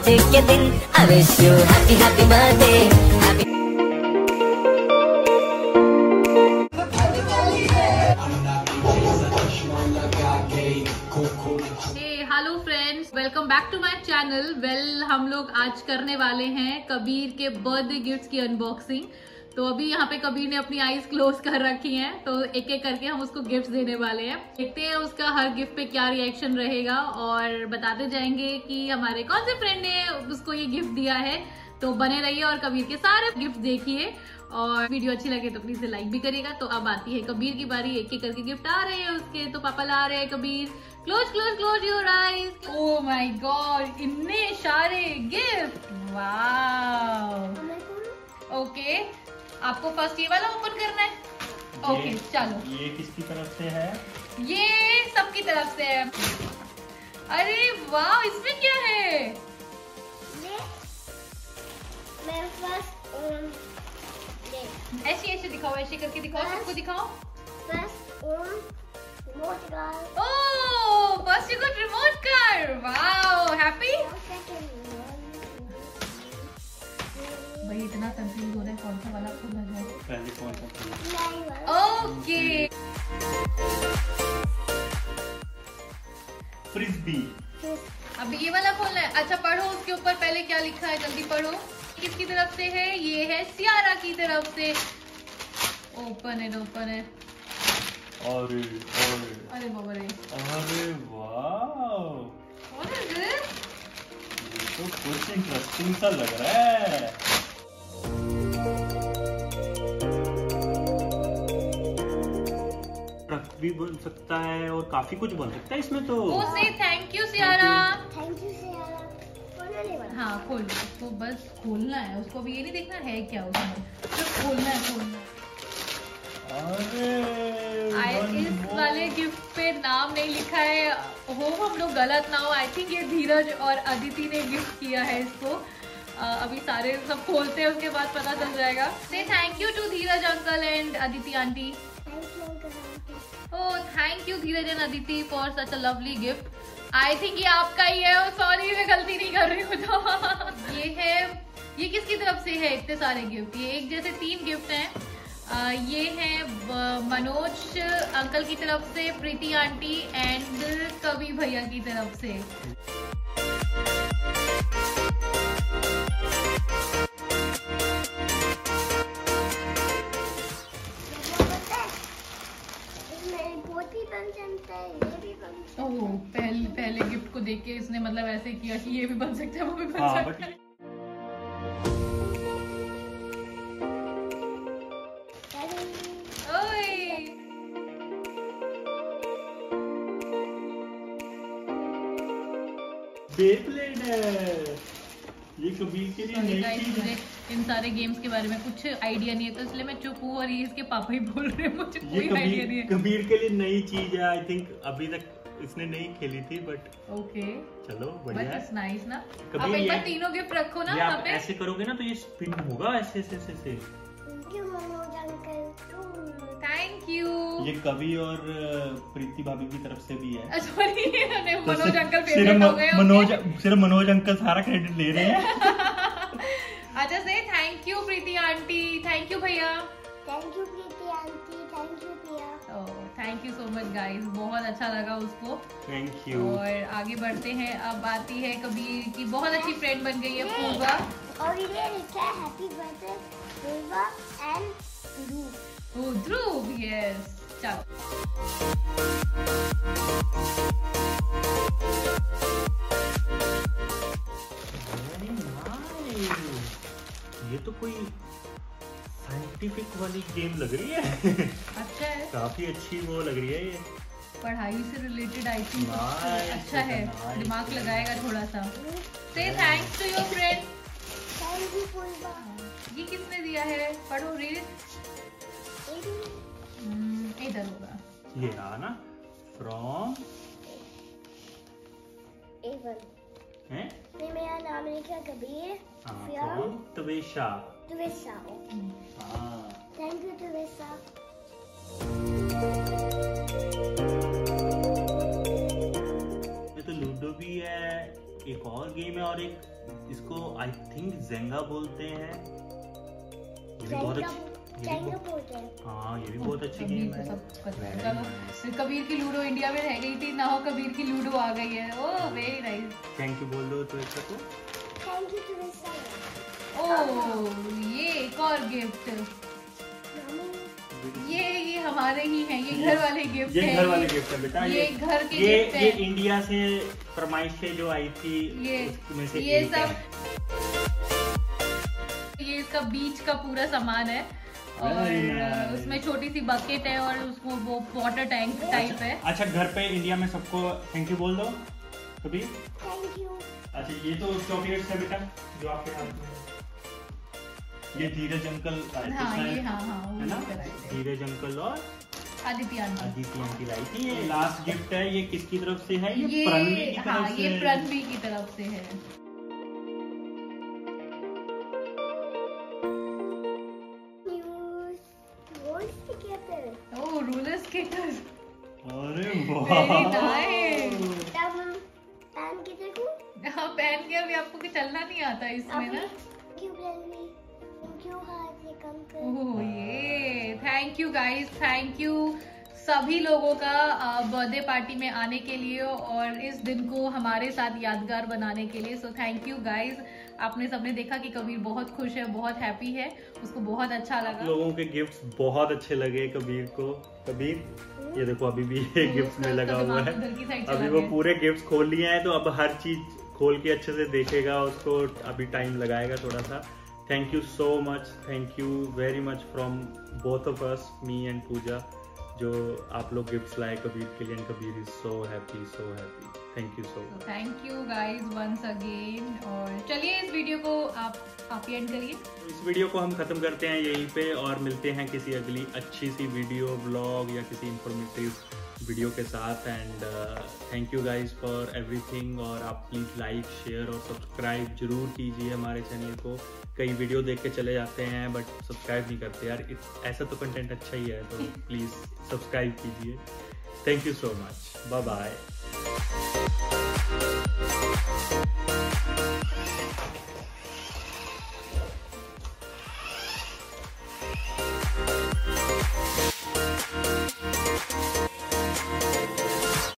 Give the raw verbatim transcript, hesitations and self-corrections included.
Birthday के दिन I wish you happy happy birthday happy. Hello friends, welcome back to my channel. Well हम लोग आज करने वाले हैं कबीर के बर्थडे गिफ्ट्स की अनबॉक्सिंग। तो अभी यहाँ पे कबीर ने अपनी आईज क्लोज कर रखी हैं, तो एक एक करके हम उसको गिफ्ट्स देने वाले हैं। देखते हैं उसका हर गिफ्ट पे क्या रिएक्शन रहेगा और बताते जाएंगे कि हमारे कौन से फ्रेंड ने उसको ये गिफ्ट दिया है। तो बने रहिए और कबीर के सारे गिफ्ट देखिए और वीडियो अच्छी लगे तो प्लीज लाइक भी करिएगा। तो अब आती है कबीर की बारी। एक एक करके गिफ्ट आ रहे हैं उसके, तो पापा ला रहे हैं। Kabir close close close your eyes. Oh my god, इतने सारे गिफ्ट, वाओ। ओके, आपको फर्स्ट ये वाला ओपन करना है। ओके okay, चलो। ये किसकी तरफ से है? ये सबकी तरफ से है। अरे वाह, इसमें क्या है? मैं फर्स्ट ऐसे ऐसे दिखाओ, ऐसे करके दिखाओ, सबको दिखाओ। First remote car. Oh, first you got remote car. Wow, happy. भाई इतना कंफ्यूज हो रहा है कौन सा वाला खोलना है। पहले कौन सा खोलना? Okay, frisbee. अब ये वाला खोलना है। अच्छा पढ़ो उसके ऊपर पहले क्या लिखा है, जल्दी पढ़ो। किसकी तरफ से है? ये है सियारा की तरफ से। ओपन है, ओपन है। और अरे बाबा रे, अरे वाओ, What is this? तो कुछ इंटरेस्टिंग सा लग रहा है। ट्रक भी बन सकता है और काफी कुछ बन सकता है इसमें। तो वो say thank you Ciara. Thank you Ciara. हाँ खोल, उसको बस खोलना है, उसको भी ये नहीं देखना है क्या उसमें, सिर्फ खोलना है, खोलना है। अरे इस वाले गिफ्ट पे नाम नहीं लिखा है, हो हम लोग गलत ना हो। आई थिंक ये धीरज और अदिति ने गिफ्ट किया है इसको। आ, अभी सारे सब खोलते हैं, उसके बाद पता चल जाएगा। Say thank you to Dheeraj uncle and Aditi aunty. Oh thank you Dheeraj and Aditi for such a lovely gift. I think ये आपका ही है। सॉरी मैं गलती नहीं कर रही हूँ। तो ये है, ये किसकी तरफ से है इतने सारे गिफ्ट? ये एक जैसे तीन गिफ्ट हैं। Uh, ये है मनोज अंकल की तरफ से, प्रीति आंटी एंड कवि भैया की तरफ से। ओह, पहले पहले गिफ्ट को देख के इसने मतलब ऐसे किया कि ये भी बन सकता है, वो भी बन हाँ, सकता है। बेब्लेड है ये। कबीर के लिए नई चीज है। इन सारे गेम्स के बारे में कुछ आइडिया नहीं है, तो इसलिए मैं चुप हूँ और ये इसके पापा ही बोल रहे हैं, मुझे कोई आइडिया नहीं है। कबीर के लिए नई चीज है। आई थिंक अभी तक इसने नहीं खेली थी, बट ओके चलो बढ़िया है। नाइस ना। कबीर आप एक बार ये- तीनों गिफ्ट रखो ना ये वहाँ आप पे। ऐसे करोगे ना तो ये स्पिन होगा ऐसे ऐसे ऐसे ऐसे। Thank you. ये कवि और प्रीति भाभी की तरफ से भी है। सॉरी तो मनोज अंकल सिर्फ फेवरेट हो गए। मनोज सिर्फ मनोज अंकल सारा क्रेडिट ले रहे हैं। अच्छा say thank you Preeti aunty, thank you भैया। Thank you Preeti aunty, thank you Priya. Oh thank you so much guys, बहुत अच्छा लगा उसको। Thank you. और आगे बढ़ते हैं। अब आती है कबीर की बहुत अच्छी फ्रेंड बन गई है पूर्वा। और ये लिखा है happy birthday Purva and Dhruv. Oh Dhruv, yes. चलो वेरी नाइस। ये तो कोई साइंटिफिक वाली गेम लग रही है। अच्छा है, काफी अच्छी वो लग रही है ये। पढ़ाई से रिलेटेड आई थिंक Nice, अच्छा है। nice. दिमाग लगाएगा थोड़ा सा। Say thanks to your friend. Thank you Purva. ये किसने दिया है? पढ़ो, रीड। इधर होगा ये रहा ना, फ्रॉम एवन। है ये मेरा नाम लिखा कबीर। फ्रॉम तवेशा। तवेशा। हाँ थैंक यू तवेशा। ये तो लूडो भी है, एक और गेम है और एक इसको आई थिंक जेंगा बोलते हैं। ये भी बहुत अच्छी जेंगा बोलते हैं। हाँ ये भी बहुत अच्छी कबीर गेम को है। सब पता है। चलो कबीर की लूडो इंडिया में रह गई थी ना, हो कबीर की लूडो आ गई है। Oh very nice. Thank you बोल दो तो एक को। Thank you to miss oh ये एक और गिफ्ट, ये ये हमारे ही हैं, ये घर वाले गिफ्ट ये हैं। घर वाले गिफ्ट है बेटा। ये घर के ये गिफ्ट ये हैं। इंडिया से फरमाइश से जो आई थी ये उसमें से ये एक है। सब ये इसका बीच का पूरा सामान है और Very nice. उसमें छोटी सी बकेट है और उसको वो वाटर टैंक टाइप है। अच्छा घर पे इंडिया में सबको थैंक यू बोल दो कभी। Thank you. अच्छा ये तो चॉकलेट है बेटा जो आपके हाथ में है। ये धीरज अंकल आए थे हाँ शायद, ये हाँ हाँ वो है ना? लेकर आए थे। धीरज अंकल और आदित्य आंटी। आदित्य आंटी लाई थी। ये लास्ट गिफ्ट है, ये किसकी तरफ से है? ये ये प्रणवी की तरफ हाँ से ये है। प्रणवी की तरफ से है। ओह रोलर स्केटर, अरे वेरी वाह नाइस। तब हम पहन के देखूं? हाँ पहन के अभी आपको कि चलना नहीं आता इसमें ना। क्यों प्रणवी? क्यों हाथ से कम कर? ओह ये thank you guys, thank you सभी लोगों का बर्थडे पार्टी में आने के लिए और इस दिन को हमारे साथ यादगार बनाने के लिए। So thank you guys. आपने सबने देखा कि कबीर बहुत खुश है, बहुत हैप्पी है, उसको बहुत अच्छा लगा। लोगों के गिफ्ट्स बहुत अच्छे लगे कबीर को। कबीर ये देखो अभी भी ये गिफ्ट में लगा हुआ है। उधर की साइड चला अभी वो गया। पूरे गिफ्ट्स खोल लिए हैं तो अब हर चीज खोल के अच्छे से देखेगा, उसको अभी टाइम लगाएगा थोड़ा सा। Thank you so much, thank you very much from both of us, me and Pooja, जो आप लोग गिफ्ट्स लाए कबीर के लिए। Kabir is so happy, so happy. Thank you so much. Thank you guys once again. और चलिए इस वीडियो को आप आप एंड करिए। इस वीडियो को हम खत्म करते हैं यहीं पे और मिलते हैं किसी अगली अच्छी सी वीडियो व्लॉग या किसी इंफॉर्मेटिव वीडियो के साथ। And thank you guys for everything. और आप प्लीज़ लाइक शेयर और सब्सक्राइब जरूर कीजिए हमारे चैनल को। कई वीडियो देख के चले जाते हैं बट सब्सक्राइब नहीं करते यार। इत- ऐसा तो कंटेंट अच्छा ही है तो प्लीज़ सब्सक्राइब कीजिए। Thank you so much, bye bye.